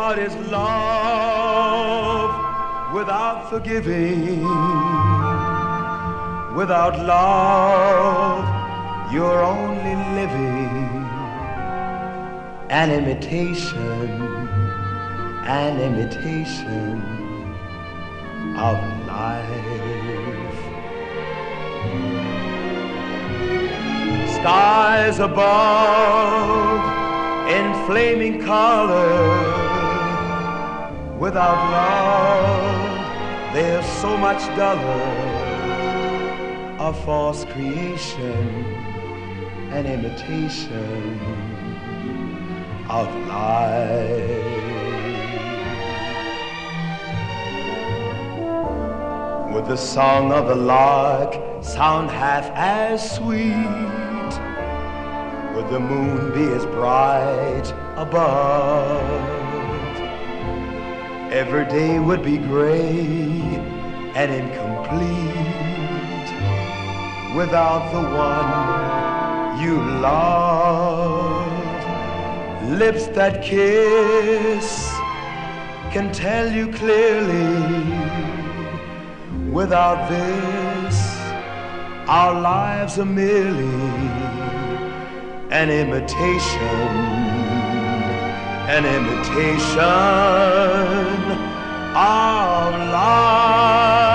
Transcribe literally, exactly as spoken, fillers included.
What is love without forgiving? Without love, you're only living an imitation, an imitation of life. Skies above in flaming color. Without love, they're so much duller. A false creation, an imitation of life. Would the song of the lark sound half as sweet? Would the moon be as bright above? Every day would be gray and incomplete without the one you love. Lips that kiss can tell you clearly. Without this, our lives are merely an imitation, an imitation of life.